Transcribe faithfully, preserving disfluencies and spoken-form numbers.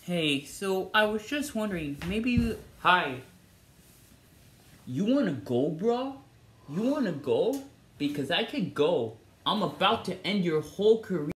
Hey, so I was just wondering, maybe you... Hi. You wanna go, bro? You wanna go? Because I could go. I'm about to end your whole career.